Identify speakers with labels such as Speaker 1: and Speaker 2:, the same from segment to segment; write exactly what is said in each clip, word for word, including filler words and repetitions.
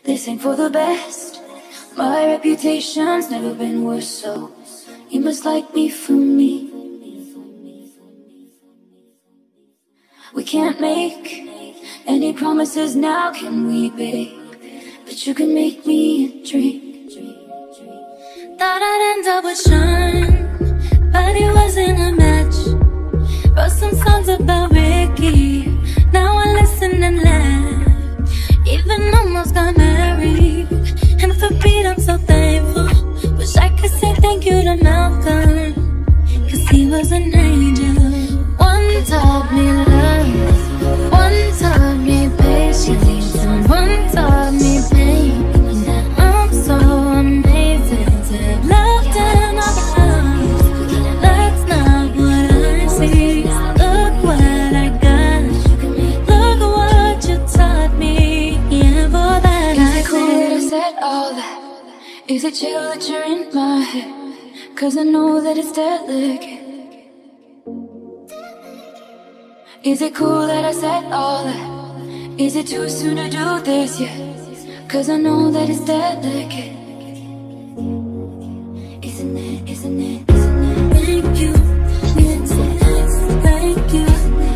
Speaker 1: This ain't for the best. My reputation's never been worse, so you must like me for me. We can't make any promises now, can we, babe? But you can make me a drink.
Speaker 2: Thought I'd end up with Sean, but it wasn't a match. Wrote some songs about Ricky, now I listen and laugh. Even almost got married, and for Pete I'm so thankful. Wish I could say thank you to Malcolm, cause he was an angel. One taught me love, one taught me patience, and one taught me pain. I'm so amazing to have loved in our lives. That's not what I see. Look what I got, look what you taught me. Yeah, for that
Speaker 1: Is
Speaker 2: I
Speaker 1: it cool that I
Speaker 2: say,
Speaker 1: said all that? Is it chill that you're in my head? Cause I know that it's delicate. Is it cool that I said all that? Is it too soon to do this yet? Cause I know that it's delicate. Isn't it, isn't it, isn't it?
Speaker 2: thank you, thank you,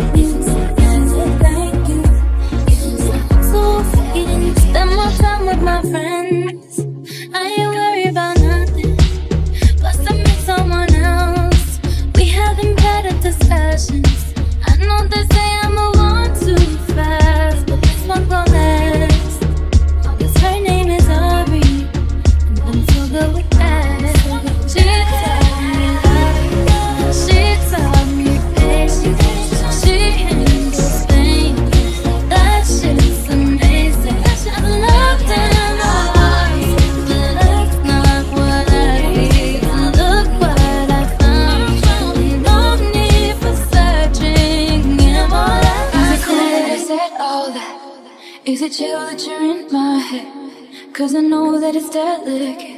Speaker 2: thank you. So fucking spend more time with my friends. I ain't worried about nothing. Plus I met someone else. We having better discussions. I know they say I'm a one too fast, but this one gon' last. Cause her name is Aubrey, and I'm so good with that. She taught me love, she taught me patience, she handles pain. That shit's amazing. I loved in my life, but that's not what I need. Look what I found, no need for searching. Yeah, all that
Speaker 1: Is
Speaker 2: I
Speaker 1: it cool that I
Speaker 2: said.
Speaker 1: said all that? Is it chill that you're in my head? Cause I know that it's delicate.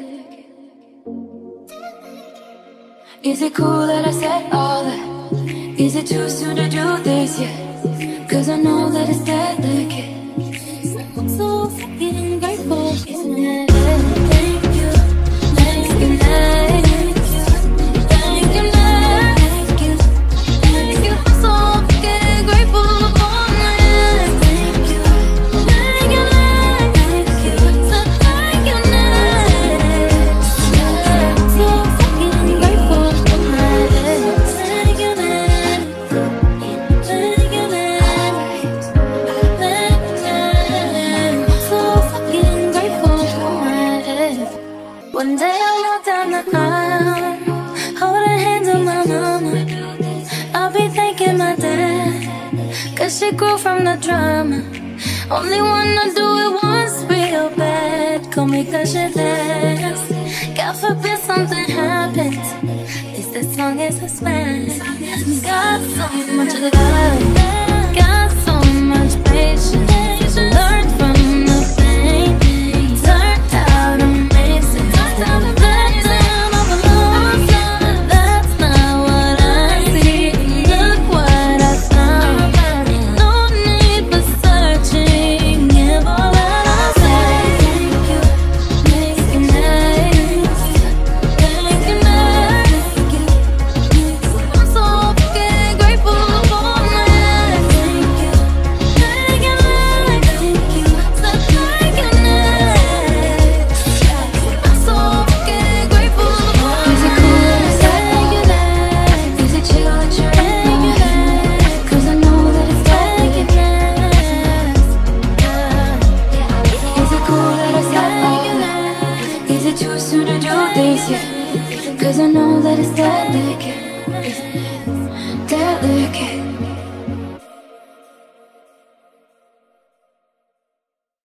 Speaker 1: Is it cool that I said all that? Is it too soon to do this yet? Cause I know that it's delicate.
Speaker 2: I'm so fucking grateful, isn't it? Thank you, thank you, thank you, thank you, thank you, thank you. I'm so fucking grateful for that. Thank you, thank you, thank you, so thank you, next. I'm so fucking grateful for that. Thank you, next. Thank you, next. So fucking grateful for my ex. One day I walk down the aisle, holding hands with my mama. I'll be thanking my dad, cause she grew from the drama. Only wanna do it once real bad. Call me cause you're last. God forbid something happens, at least as long as I smash. Got so much love, got so much patience.